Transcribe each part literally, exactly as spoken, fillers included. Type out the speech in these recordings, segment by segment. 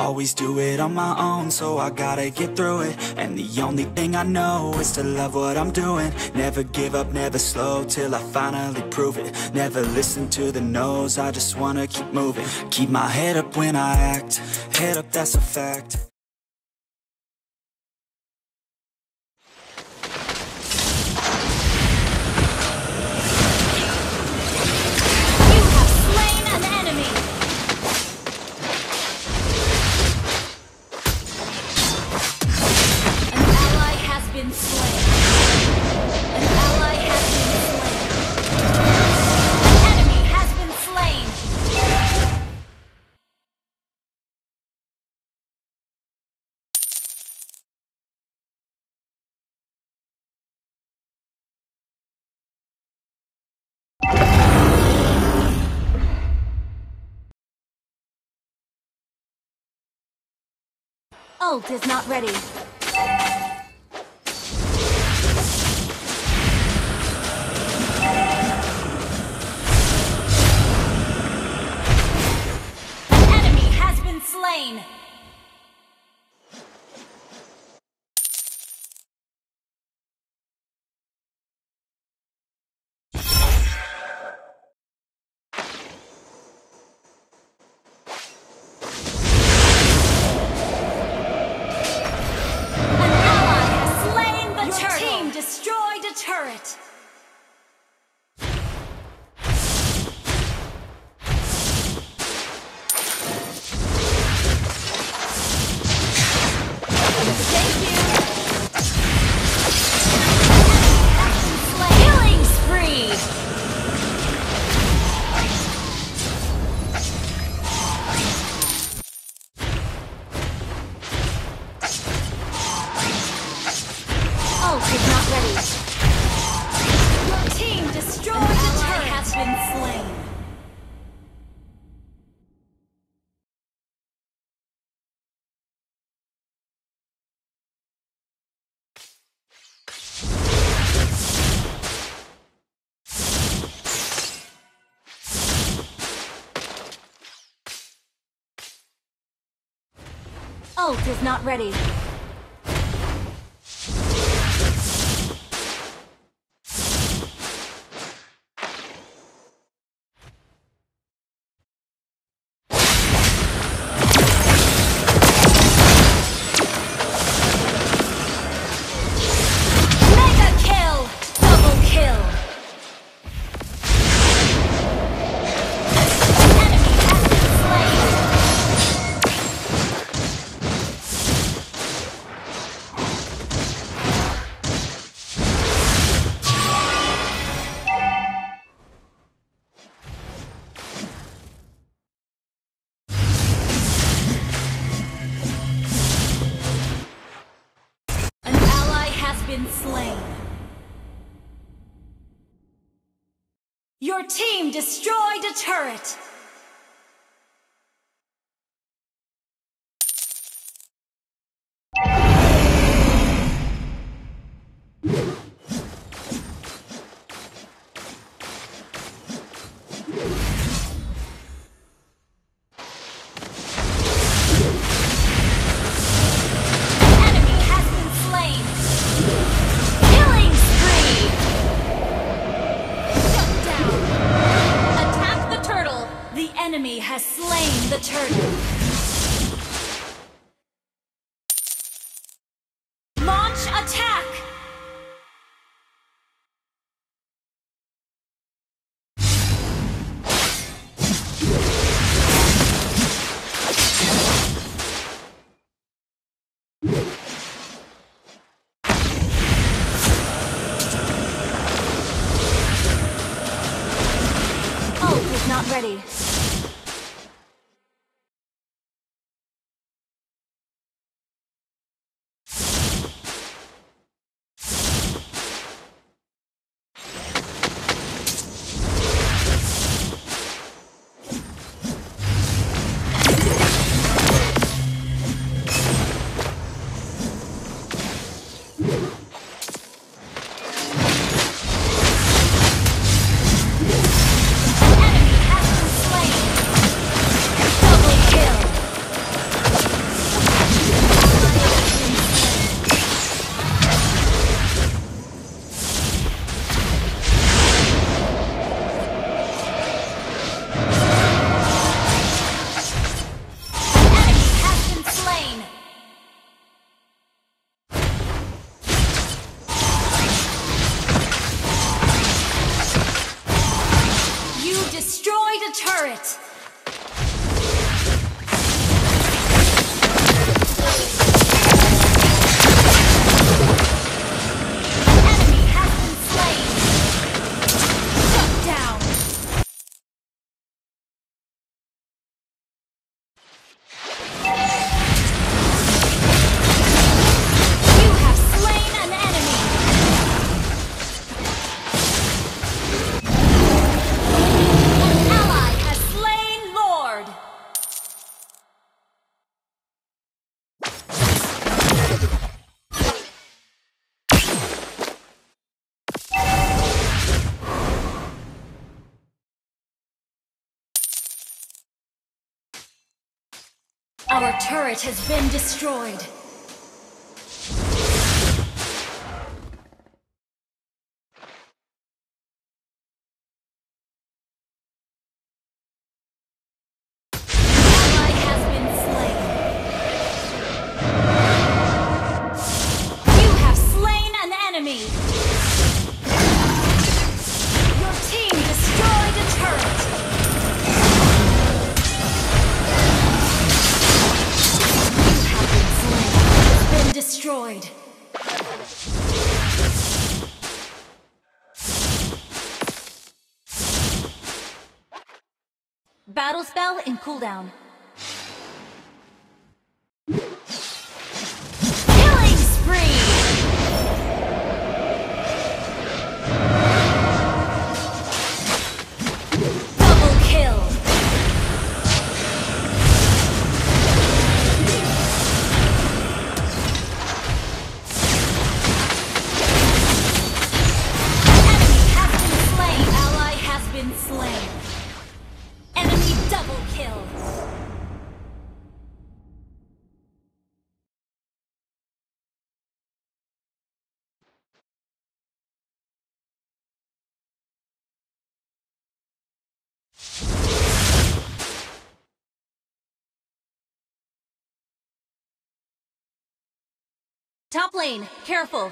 always do it on my own, so I gotta get through it. And the only thing I know is to love what I'm doing. Never give up, never slow, till I finally prove it. Never listen to the no's, I just wanna keep moving. Keep my head up when I act, head up, that's a fact. Ult is not ready. An enemy has been slain. Destroyed a turret! Thank you! Killing spree! Ult is not ready. Your team destroyed a turret has been slain. Ult is not ready. Been slain. Your team destroyed a turret. Enemy has slain the turtle. Launch attack! Ult is not ready. Enemy has been slain. a turret! Our turret has been destroyed. Ally has been slain. You have slain an enemy. Your team destroyed a turret. Destroyed. Battle spell in cooldown. Killing spree! Double kill! Slain. Enemy double kill. Top lane, careful.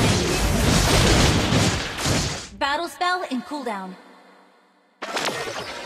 Battle spell in cooldown.